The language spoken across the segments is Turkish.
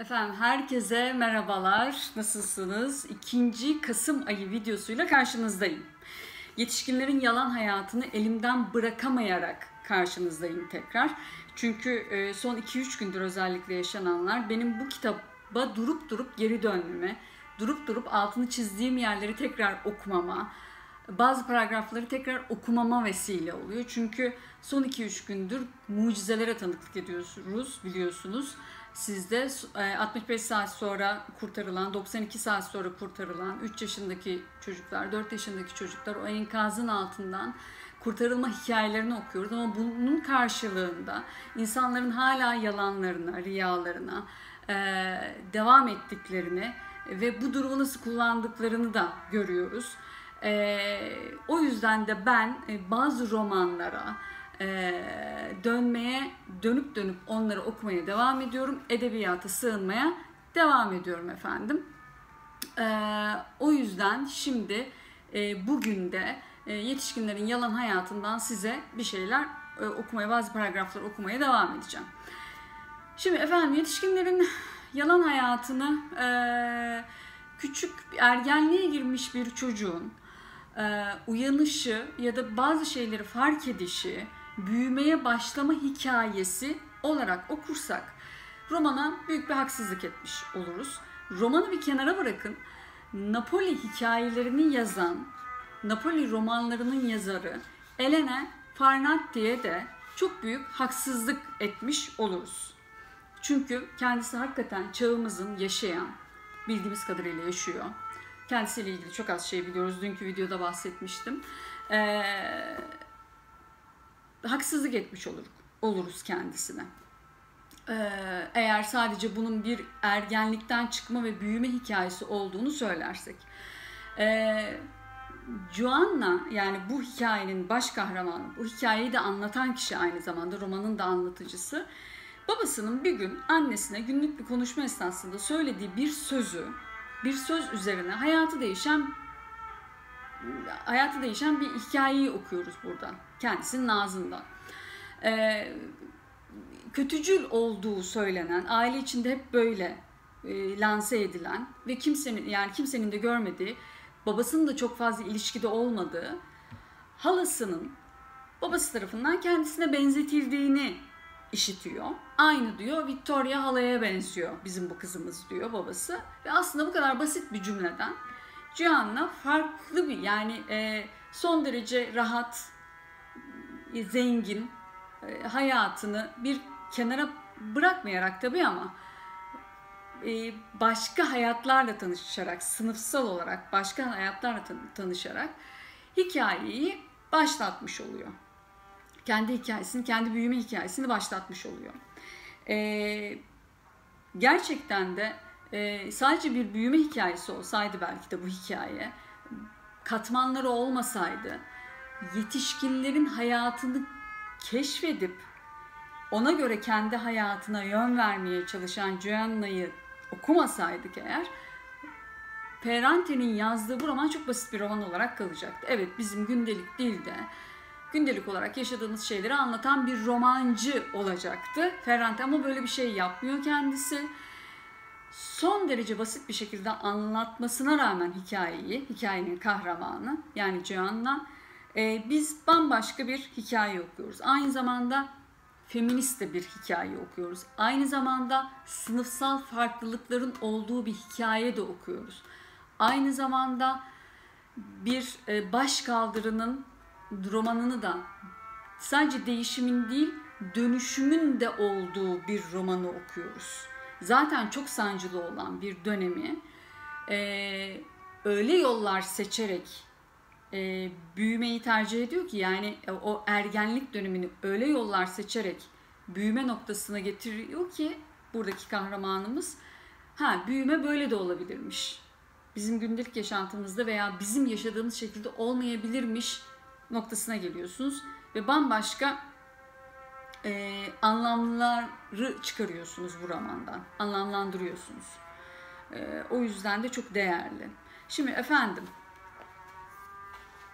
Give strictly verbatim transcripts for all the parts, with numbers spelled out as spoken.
Efendim herkese merhabalar. Nasılsınız? İkinci Kasım ayı videosuyla karşınızdayım. Yetişkinlerin yalan hayatını elimden bırakamayarak karşınızdayım tekrar. Çünkü son iki üç gündür özellikle yaşananlar benim bu kitaba durup durup geri dönmeme, durup durup altını çizdiğim yerleri tekrar okumama, bazı paragrafları tekrar okumama vesile oluyor. Çünkü son iki üç gündür mucizelere tanıklık ediyoruz biliyorsunuz. Sizde altmış beş saat sonra kurtarılan, doksan iki saat sonra kurtarılan üç yaşındaki çocuklar, dört yaşındaki çocuklar o enkazın altından kurtarılma hikayelerini okuyoruz. Ama bunun karşılığında insanların hala yalanlarına, riyalarına devam ettiklerini ve bu durumu nasıl kullandıklarını da görüyoruz. O yüzden de ben bazı romanlara, Ee, dönmeye, dönüp dönüp onları okumaya devam ediyorum. Edebiyata sığınmaya devam ediyorum efendim. Ee, o yüzden şimdi e, bugün de e, yetişkinlerin yalan hayatından size bir şeyler e, okumaya, bazı paragrafları okumaya devam edeceğim. Şimdi efendim yetişkinlerin yalan hayatını e, küçük ergenliğe girmiş bir çocuğun e, uyanışı ya da bazı şeyleri fark edişi, büyümeye başlama hikayesi olarak okursak romana büyük bir haksızlık etmiş oluruz. Romanı bir kenara bırakın, Napoli hikayelerini yazan, Napoli romanlarının yazarı Elena Ferrante'ye de çok büyük haksızlık etmiş oluruz. Çünkü kendisi hakikaten çağımızın yaşayan, bildiğimiz kadarıyla yaşıyor. Kendisiyle ilgili çok az şey biliyoruz. Dünkü videoda bahsetmiştim. Eee haksızlık etmiş olur, oluruz kendisine. Ee, eğer sadece bunun bir ergenlikten çıkma ve büyüme hikayesi olduğunu söylersek. Ee, Joanna, yani bu hikayenin baş kahramanı, bu hikayeyi de anlatan kişi aynı zamanda romanın da anlatıcısı. Babasının bir gün annesine günlük bir konuşma esnasında söylediği bir sözü, bir söz üzerine hayatı değişen hayatı değişen bir hikayeyi okuyoruz burada. Kendisinin ağzından. Ee, kötücül olduğu söylenen, aile içinde hep böyle e, lanse edilen ve kimsenin yani kimsenin de görmediği, babasının da çok fazla ilişkide olmadığı, halasının babası tarafından kendisine benzetildiğini işitiyor. Aynı diyor, Victoria halaya benziyor bizim bu kızımız diyor babası. Ve aslında bu kadar basit bir cümleden Joanna farklı bir, yani e, son derece rahat, e, zengin e, hayatını bir kenara bırakmayarak tabii ama e, başka hayatlarla tanışarak, sınıfsal olarak başka hayatlarla tanışarak hikayeyi başlatmış oluyor. Kendi hikayesini, kendi büyüme hikayesini başlatmış oluyor. E, gerçekten de Ee, sadece bir büyüme hikayesi olsaydı belki de bu hikaye, katmanları olmasaydı, yetişkinlerin hayatını keşfedip ona göre kendi hayatına yön vermeye çalışan Joanna'yı okumasaydık eğer, Ferrante'nin yazdığı bu roman çok basit bir roman olarak kalacaktı. Evet, bizim gündelik dilde gündelik olarak yaşadığımız şeyleri anlatan bir romancı olacaktı Ferrante, ama böyle bir şey yapmıyor kendisi. Son derece basit bir şekilde anlatmasına rağmen hikayeyi, hikayenin kahramanı yani Joanna, e, biz bambaşka bir hikaye okuyoruz. Aynı zamanda feminist de bir hikaye okuyoruz. Aynı zamanda sınıfsal farklılıkların olduğu bir hikaye de okuyoruz. Aynı zamanda bir e, başkaldırının romanını da sadece değişimin değil, dönüşümün de olduğu bir romanı okuyoruz. Zaten çok sancılı olan bir dönemi e, öyle yollar seçerek e, büyümeyi tercih ediyor ki, yani o ergenlik dönemini öyle yollar seçerek büyüme noktasına getiriyor ki buradaki kahramanımız, ha büyüme böyle de olabilirmiş, bizim gündelik yaşantımızda veya bizim yaşadığımız şekilde olmayabilirmiş noktasına geliyorsunuz ve bambaşka E, anlamları çıkarıyorsunuz bu romandan, anlamlandırıyorsunuz. E, o yüzden de çok değerli. Şimdi efendim,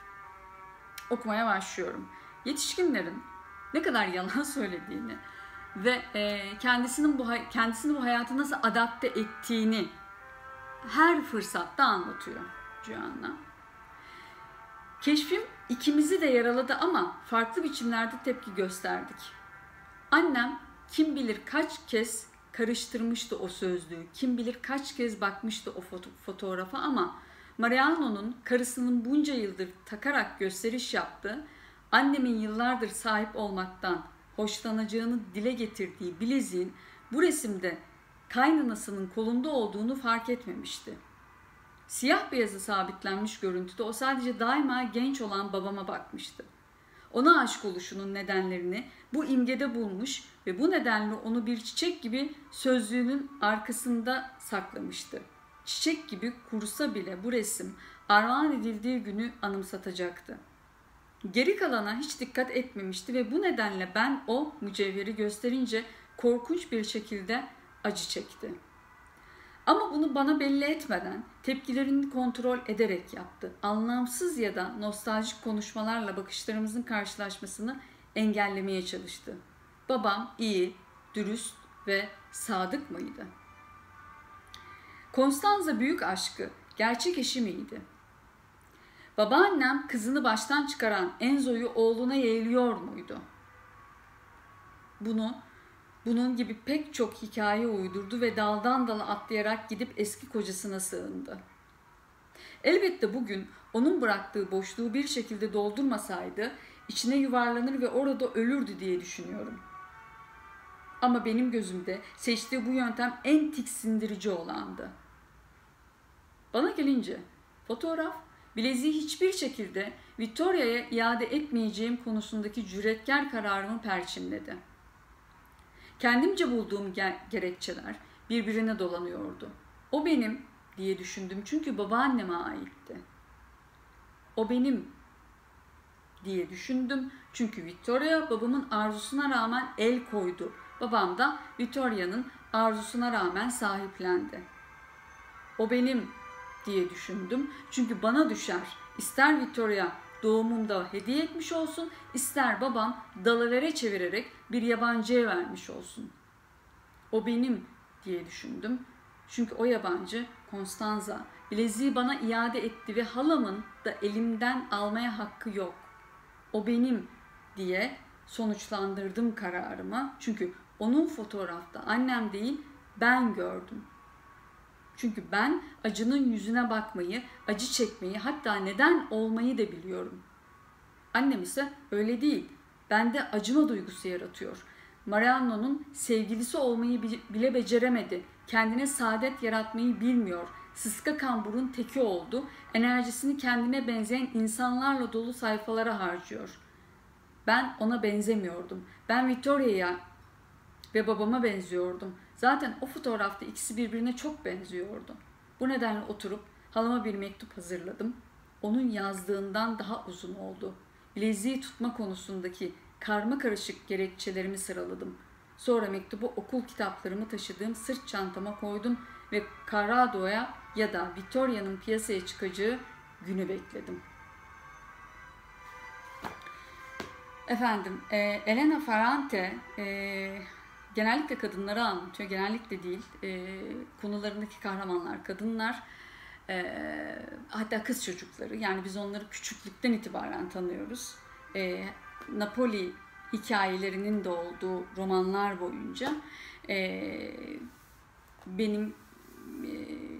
okumaya başlıyorum. Yetişkinlerin ne kadar yalan söylediğini ve e, kendisinin bu kendisini bu hayata nasıl adapte ettiğini her fırsatta anlatıyor Cihan'la. Keşfim ikimizi de yaraladı ama farklı biçimlerde tepki gösterdik. Annem kim bilir kaç kez karıştırmıştı o sözlüğü, kim bilir kaç kez bakmıştı o foto fotoğrafa ama Mariano'nun karısının bunca yıldır takarak gösteriş yaptığı, annemin yıllardır sahip olmaktan hoşlanacağını dile getirdiği bileziğin bu resimde kaynanasının kolunda olduğunu fark etmemişti. Siyah beyazı sabitlenmiş görüntüde o sadece daima genç olan babama bakmıştı. Ona aşık oluşunun nedenlerini bu imgede bulmuş ve bu nedenle onu bir çiçek gibi sözlüğünün arkasında saklamıştı. Çiçek gibi kurusa bile bu resim armağan edildiği günü anımsatacaktı. Geri kalana hiç dikkat etmemişti ve bu nedenle ben o mücevheri gösterince korkunç bir şekilde acı çekti. Ama bunu bana belli etmeden, tepkilerini kontrol ederek yaptı. Anlamsız ya da nostaljik konuşmalarla bakışlarımızın karşılaşmasını engellemeye çalıştı. Babam iyi, dürüst ve sadık mıydı? Konstanza büyük aşkı, gerçek eşi miydi? Babaannem kızını baştan çıkaran Enzo'yu oğluna yeğliyor muydu? Bunu Bunun gibi pek çok hikaye uydurdu ve daldan dala atlayarak gidip eski kocasına sığındı. Elbette bugün onun bıraktığı boşluğu bir şekilde doldurmasaydı içine yuvarlanır ve orada ölürdü diye düşünüyorum. Ama benim gözümde seçtiği bu yöntem en tiksindirici olandı. Bana gelince fotoğraf bileziği hiçbir şekilde Vittoria'ya iade etmeyeceğim konusundaki cüretkar kararımı perçinledi. Kendimce bulduğum gerekçeler birbirine dolanıyordu. O benim diye düşündüm çünkü babaanneme aitti. O benim diye düşündüm çünkü Vittoria babamın arzusuna rağmen el koydu. Babam da Vittoria'nın arzusuna rağmen sahiplendi. O benim diye düşündüm çünkü bana düşer. İster Vittoria doğumumda hediye etmiş olsun, ister babam dalavere çevirerek bir yabancıya vermiş olsun. O benim diye düşündüm. Çünkü o yabancı Constanza bileziği bana iade etti ve halamın da elimden almaya hakkı yok. O benim diye sonuçlandırdım kararımı. Çünkü onun fotoğrafta annem değil ben gördüm. Çünkü ben acının yüzüne bakmayı, acı çekmeyi, hatta neden olmayı da biliyorum. Annem ise öyle değil. Bende acıma duygusu yaratıyor. Mariano'nun sevgilisi olmayı bile beceremedi. Kendine saadet yaratmayı bilmiyor. Sıska kamburun teki oldu. Enerjisini kendine benzeyen insanlarla dolu sayfalara harcıyor. Ben ona benzemiyordum. Ben Vittoria'ya ve babama benziyordum. Zaten o fotoğrafta ikisi birbirine çok benziyordu. Bu nedenle oturup halama bir mektup hazırladım. Onun yazdığından daha uzun oldu. Bileziği tutma konusundaki karma karışık gerekçelerimi sıraladım. Sonra mektubu okul kitaplarımı taşıdığım sırt çantama koydum ve Corrado'ya ya da Vittoria'nın piyasaya çıkacağı günü bekledim. Efendim, e, Elena Ferrante e, genellikle kadınları anlatıyor, genellikle değil. E, konularındaki kahramanlar kadınlar, e, hatta kız çocukları. Yani biz onları küçüklükten itibaren tanıyoruz. E, Napoli hikayelerinin de olduğu romanlar boyunca e, benim e,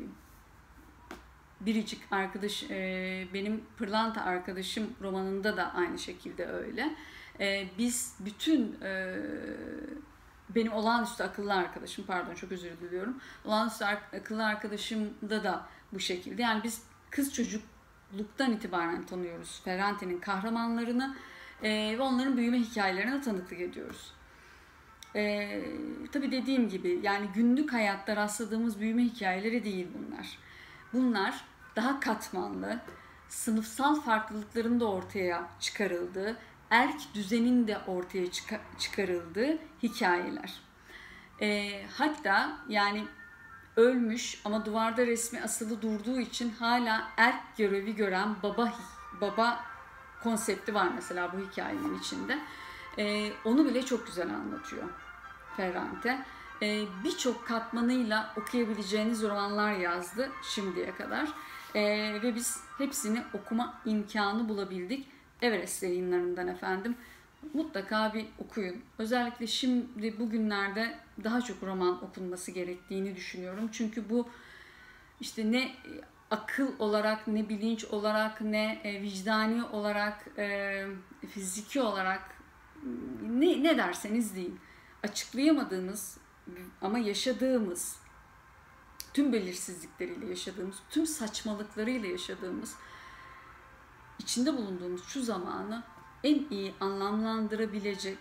biricik arkadaş, e, benim Pırlanta Arkadaşım romanında da aynı şekilde öyle. E, biz bütün e, benim olağanüstü akıllı arkadaşım, pardon çok özür diliyorum, olağanüstü akıllı arkadaşımda da bu şekilde. Yani biz kız çocukluktan itibaren tanıyoruz Ferrante'nin kahramanlarını e, ve onların büyüme hikayelerine tanıklık ediyoruz. E, tabii dediğim gibi yani günlük hayatta rastladığımız büyüme hikayeleri değil bunlar. Bunlar daha katmanlı, sınıfsal farklılıkların da ortaya çıkarıldığı, erk düzenin de ortaya çıkarıldığı hikayeler. E, hatta yani ölmüş ama duvarda resmi asılı durduğu için hala erk görevi gören baba baba konsepti var mesela bu hikayenin içinde. E, onu bile çok güzel anlatıyor. Ferrante. Ee, Birçok katmanıyla okuyabileceğiniz romanlar yazdı şimdiye kadar. Ee, ve biz hepsini okuma imkanı bulabildik Everest yayınlarından efendim. Mutlaka bir okuyun. Özellikle şimdi bugünlerde daha çok roman okunması gerektiğini düşünüyorum. Çünkü bu işte ne akıl olarak, ne bilinç olarak, ne vicdani olarak, fiziki olarak, ne, ne derseniz deyin, açıklayamadığımız ama yaşadığımız, tüm belirsizlikleriyle yaşadığımız, tüm saçmalıklarıyla yaşadığımız, içinde bulunduğumuz şu zamanı en iyi anlamlandırabilecek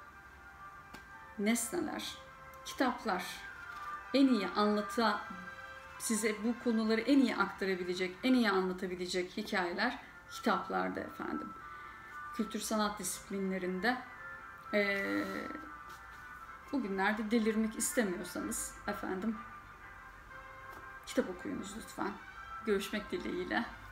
nesneler, kitaplar, en iyi anlata, size bu konuları en iyi aktarabilecek, en iyi anlatabilecek hikayeler kitaplarda efendim. Kültür sanat disiplinlerinde ee, bugünlerde delirmek istemiyorsanız efendim kitap okuyunuz lütfen. Görüşmek dileğiyle.